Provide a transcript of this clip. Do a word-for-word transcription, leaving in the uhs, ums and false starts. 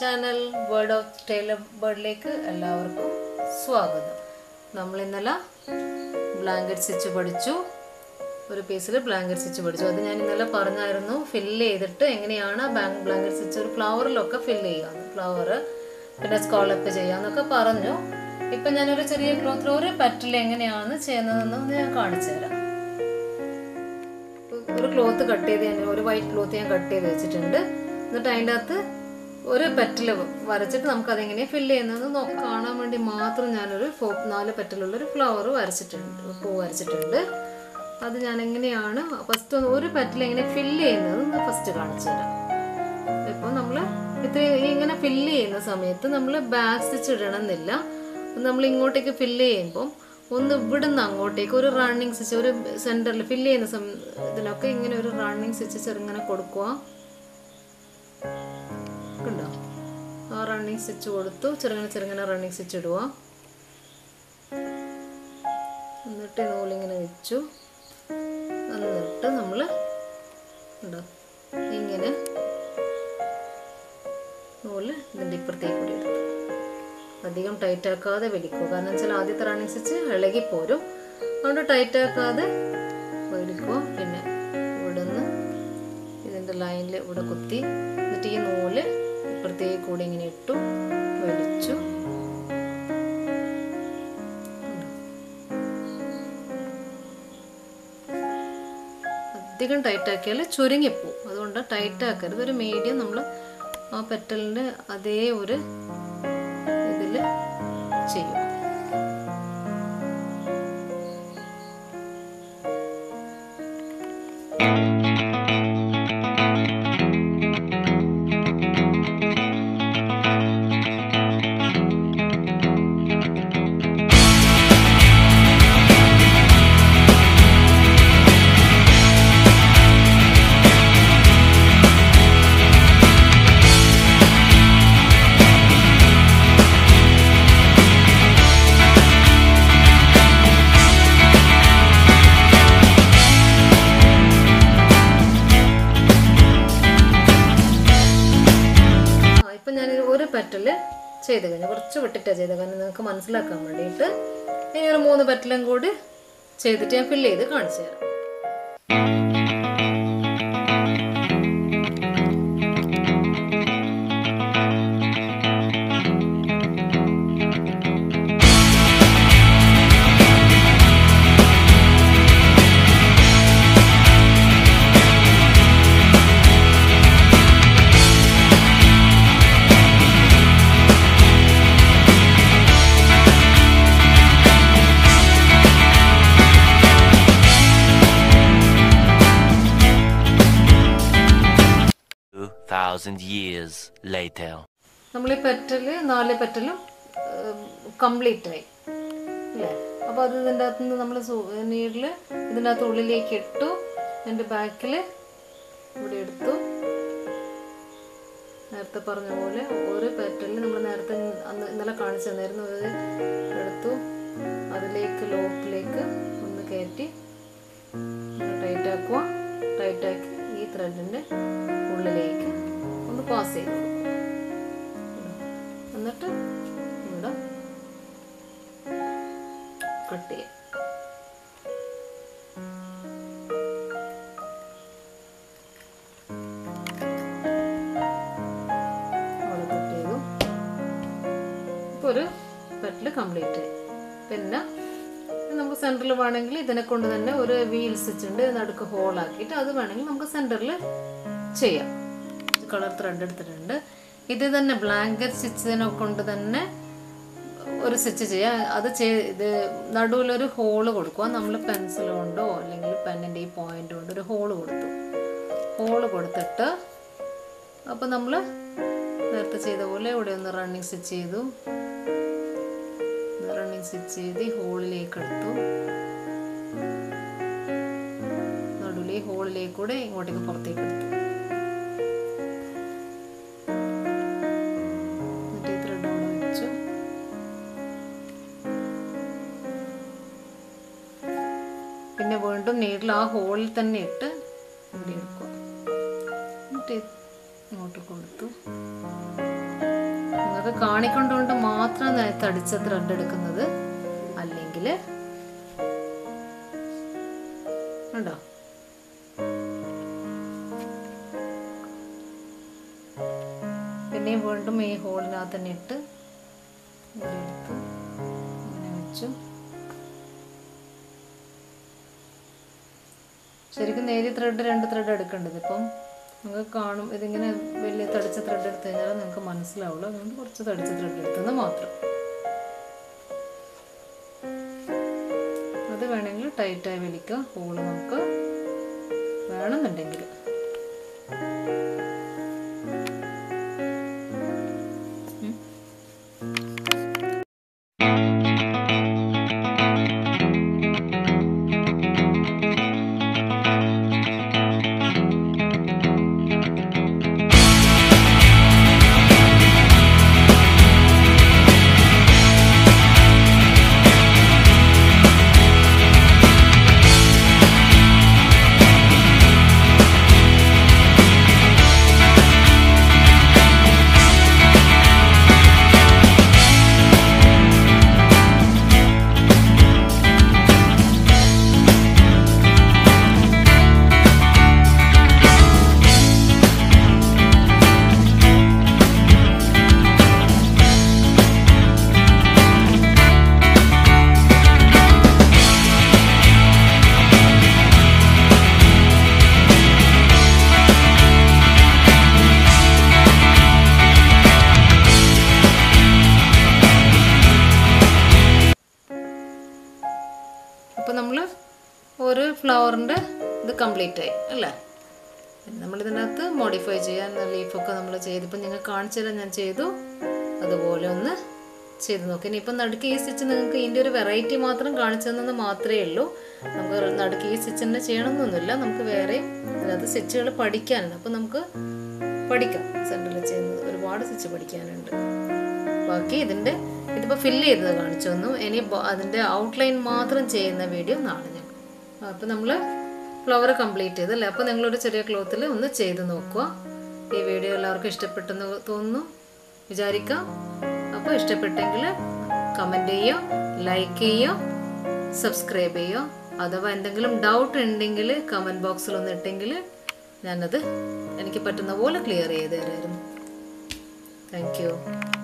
Channel word of tailor ബേർഡിലേക്ക് എല്ലാവർക്കും സ്വാഗതം. നമ്മൾ ഇന്നലെ ബ്ലാങ്കറ്റ് സ്റ്റിച്ച് പഠിച്ചു. ഒരു പീസിൽ ബ്ലാങ്കറ്റ് സ്റ്റിച്ച് പഠിച്ചു. അത് ഞാൻ ഇന്നലെ പറഞ്ഞായിരുന്നു ഫില്ല് ചെയ്തിട്ട് എങ്ങനെയാണ് ബ്ലാങ്കറ്റ് സ്റ്റിച്ച് ഒരു ഫ്ലവറിലൊക്കെ ഫില്ല് ചെയ്യാമെന്ന്, ഫ്ലവർ പിന്നെ സ്കോളപ്പ് ചെയ്യാമെന്നൊക്കെ പറഞ്ഞു. ഇപ്പം ഞാനൊരു ചെറിയ ക്ലോത്തിൽ ഒരു പെറ്റൽ എങ്ങനെയാണ് ചെയ്യുന്നതെന്ന് ഞാൻ കാണിച്ചു തരാം. ഒരു ക്ലോത്ത് കട്ട് ചെയ്ത് ഞാൻ ഒരു വൈറ്റ് ക്ലോത്ത് ഞാൻ കട്ട് ചെയ്ത് വെച്ചിട്ടുണ്ട്. എന്നിട്ട് അതിൻ്റെ അകത്ത് ഒരു പെറ്റൽ വരച്ചിട്ട് നമുക്കതെങ്ങനെ ഫില്ല് ചെയ്യുന്നതെന്ന് നോക്കാം. കാണാൻ വേണ്ടി മാത്രം ഞാനൊരു ഫോ നാല് പെറ്റലുള്ളൊരു ഫ്ലവർ വരച്ചിട്ടുണ്ട്, പൂ വരച്ചിട്ടുണ്ട്. അത് ഞാൻ എങ്ങനെയാണ് ഫസ്റ്റ് ഒരു പെറ്റൽ എങ്ങനെ ഫില്ല് ചെയ്യുന്നതെന്ന് ഫസ്റ്റ് കാണിച്ചു തരാം. ഇപ്പോൾ നമ്മൾ ഇത് ഇങ്ങനെ ഫില്ല് ചെയ്യുന്ന സമയത്ത് നമ്മൾ ബാക്ക് സ്റ്റിച്ച് ഇടണമെന്നില്ല. നമ്മൾ ഇങ്ങോട്ടേക്ക് ഫില്ല് ചെയ്യുമ്പം ഒന്ന് ഇവിടുന്ന് അങ്ങോട്ടേക്ക് ഒരു റണ്ണിങ് സ്റ്റിച്ച്, ഒരു സെൻറ്ററിൽ ഫില്ല് ചെയ്യുന്ന സം ഇതിനൊക്കെ ഇങ്ങനെ ഒരു റണ്ണിങ് സ്റ്റിച്ച് ചെറുങ്ങനെ കൊടുക്കുക. കണ്ടോ? ആ റണ്ണിങ് സ്റ്റിച്ച് കൊടുത്തു, ചെറുങ്ങനെ ചെറുങ്ങനെ റണ്ണിങ് സ്റ്റിച്ച് ഇടുക. എന്നിട്ട് നൂലിങ്ങനെ വെച്ചു. എന്നിട്ട് നമ്മൾ ഉണ്ടോ ഇങ്ങനെ നൂല് ഇതിൻ്റെ ഇപ്പുറത്തേക്ക് കൂടി എടുത്തു. അധികം ടൈറ്റ് ആക്കാതെ വലിക്കുക, കാരണം വെച്ചാൽ ആദ്യത്തെ റണ്ണിങ് സ്റ്റിച്ച് ഇളകിപ്പോരും. അതുകൊണ്ട് ടൈറ്റ് ആക്കാതെ വലിക്കുക. പിന്നെ ഇവിടെ നിന്ന് ഇതിൻ്റെ ലൈനിൽ ഇവിടെ കുത്തി, എന്നിട്ട് ഈ നൂല് ഇപ്പുറത്തേക്ക് കൂടി ഇങ്ങനെ ഇട്ടു വലിച്ചു. അധികം ടൈറ്റ് ആക്കിയാൽ ചുരുങ്ങിപ്പോവും. അതുകൊണ്ട് ടൈറ്റ് ആക്കരുത്, ഒരു മീഡിയം നമ്മൾ ആ പെറ്റലിൻ്റെ അതേ ഒരു ഇതിൽ ചെയ്യും. ഒരു പെറ്റല് ചെയ്ത് കഴിഞ്ഞു, കുറച്ച് വിട്ടിട്ടാണ് ചെയ്തത്, കാരണം നിങ്ങൾക്ക് മനസ്സിലാക്കാൻ വേണ്ടിയിട്ട്. ഇനി ഒരു മൂന്ന് പെറ്റലും കൂടി ചെയ്തിട്ട് ഞാൻ ഫില്ല് ചെയ്ത് കാണിച്ചു തരാം. Thousand years later. നമ്മൾ ഈ പെറ്റല് നാല് പെറ്റലും കംപ്ലീറ്റ് ആയി അല്ലേ? അപ്പോൾ അത് ഇതിൻ്റെ അകത്ത് നിന്ന് നമ്മൾ നീഡിൽ ഇതിൻ്റെ അകത്ത് ഉള്ളിലേക്ക് ഇട്ടു. എൻ്റെ ബാക്കിൽ ഇവിടെ എടുത്തു. നേരത്തെ പറഞ്ഞ പോലെ ഒരു പെറ്റലിൽ നമ്മൾ നേരത്തെ അന്ന് ഇന്നലെ കാണിച്ചു തന്നായിരുന്നു, അത് എടുത്തു. അതിലേക്ക് ലോക്കിലേക്ക് ഒന്ന് കയറ്റി ടൈറ്റ് ആക്കുക. ടൈറ്റാക്കി ഈ ത്രെഡിൻ്റെ ഉള്ളിലേക്ക് ഒന്ന് പാസ് ചെയ്ത് കൊടുക്കും. എന്നിട്ട് ഇവിടെ കട്ട് ചെയ്യാം. അവിടെ കട്ട് ചെയ്തു. ഇപ്പോൾ ഒരു പെറ്റല് കംപ്ലീറ്റ് ആയി. പിന്നെ നമുക്ക് സെൻറ്ററിൽ വേണമെങ്കിൽ ഇതിനെ കൊണ്ട് തന്നെ ഒരു വീൽ സ്റ്റിച്ച് ഉണ്ട്, നടുക്ക് ഹോളാക്കിയിട്ട് അത് വേണമെങ്കിൽ നമുക്ക് സെൻറ്ററിൽ ചെയ്യാം. കളർ ത്രെഡ് എടുത്തിട്ടുണ്ട്. ഇത് തന്നെ ബ്ലാങ്കറ്റ് സ്റ്റിച്ചിനെ കൊണ്ട് തന്നെ ഒരു സ്റ്റിച്ച് ചെയ്യാം. അത് ഇത് നടുവിലൊരു ഹോള് കൊടുക്കുക. നമ്മൾ പെൻസിൽ കൊണ്ടോ അല്ലെങ്കിൽ പെന്നിൻ്റെ ഈ പോയിന്റ് കൊണ്ട് ഒരു ഹോള് കൊടുത്തു. ഹോള് കൊടുത്തിട്ട് അപ്പോൾ നമ്മൾ നേരത്തെ ചെയ്ത പോലെ ഇവിടെ ഒന്ന് റണ്ണിങ് സ്റ്റിച്ച് ചെയ്തു. റണ്ണിങ് സ്റ്റിച്ച് ചെയ്ത് ഹോളിലേക്ക് എടുത്തു. നടുവിലെ ഹോളിലേക്ക് കൂടെ ഇങ്ങോട്ടേക്ക് പുറത്തേക്ക് എടുത്തു. പിന്നെ വീണ്ടും നീഡിൽ ആ ഹോളിൽ തന്നെ ഇട്ട് ഇവിടെ എടുക്കുക. എന്നിട്ട് ഇങ്ങോട്ട് കൊടുത്തു. നിങ്ങൾക്ക് കാണിക്കൊണ്ടുകൊണ്ട് മാത്രം തടിച്ച ത്രെഡ് എടുക്കുന്നത്. അല്ലെങ്കിൽ ഉണ്ടോ പിന്നെയും വീണ്ടും ഈ ഹോളിനകത്ത് തന്നെ ഇട്ട് എടുത്ത് ഇങ്ങനെ വെച്ചു. ശരിക്കും നേരിയ ത്രെഡ് രണ്ട് ത്രെഡ് എടുക്കേണ്ടത്. ഇപ്പം നിങ്ങൾക്ക് കാണും ഇതിങ്ങനെ വലിയ തടിച്ച ത്രെഡ് എടുത്തു കഴിഞ്ഞാൽ നിങ്ങൾക്ക് മനസ്സിലാവുള്ളൂ. അതുകൊണ്ട് കുറച്ച് തടിച്ച ത്രെഡ് എടുത്തെന്ന് മാത്രം. അത് വേണമെങ്കിൽ ടൈറ്റായി വലിക്കുക. ഹോള് നമുക്ക് വേണമെന്നുണ്ടെങ്കിൽ അപ്പോൾ നമ്മൾ ഒരു ഫ്ലവറിൻ്റെ ഇത് കംപ്ലീറ്റ് ആയി അല്ലേ. നമ്മളിതിനകത്ത് മോഡിഫൈ ചെയ്യാൻ ലീഫൊക്കെ നമ്മൾ ചെയ്ത് ഇപ്പം നിങ്ങൾ കാണിച്ചു തരാൻ ഞാൻ ചെയ്തു. അതുപോലെ ഒന്ന് ചെയ്ത് നോക്കി. ഇനിയിപ്പം നടുക്ക് ഈ സ്റ്റിച്ച് നിങ്ങൾക്ക് ഇതിൻ്റെ ഒരു വെറൈറ്റി മാത്രം കാണിച്ചു തന്നത് മാത്രമേ ഉള്ളൂ. നമുക്ക് നടുക്ക് ഈ സ്റ്റിച്ച് തന്നെ ചെയ്യണമെന്നൊന്നുമില്ല. നമുക്ക് വേറെയും അതിനകത്ത് സ്റ്റിച്ചുകൾ പഠിക്കാനുണ്ട്. അപ്പം നമുക്ക് പഠിക്കാം. സെൻറ്ററിൽ ചെയ്യുന്നത് ഒരുപാട് സ്റ്റിച്ച് പഠിക്കാനുണ്ട്. ബാക്കി ഇതിൻ്റെ ഇതിപ്പോൾ ഫില്ല് ചെയ്തത് കാണിച്ചു തന്നു. ഇനി അതിൻ്റെ ഔട്ട്ലൈൻ മാത്രം ചെയ്യുന്ന വീഡിയോ നാളെ ഞങ്ങൾ. അപ്പോൾ നമ്മൾ ഫ്ലവർ കംപ്ലീറ്റ് ചെയ്തല്ലേ. അപ്പോൾ നിങ്ങളൊരു ചെറിയ ക്ലോത്തിൽ ഒന്ന് ചെയ്ത് നോക്കുക. ഈ വീഡിയോ എല്ലാവർക്കും ഇഷ്ടപ്പെട്ടെന്ന് തോന്നുന്നു വിചാരിക്കാം. അപ്പോൾ ഇഷ്ടപ്പെട്ടെങ്കിൽ കമൻറ്റ് ചെയ്യുക, ലൈക്ക് ചെയ്യുക, സബ്സ്ക്രൈബ് ചെയ്യുക. അഥവാ എന്തെങ്കിലും ഡൗട്ട് ഉണ്ടെങ്കിൽ കമൻറ്റ് ബോക്സിൽ ഒന്ന് ഇട്ടെങ്കിൽ ഞാനത് എനിക്ക് പറ്റുന്ന പോലെ ക്ലിയർ ചെയ്ത് തരായിരുന്നു. Thank you.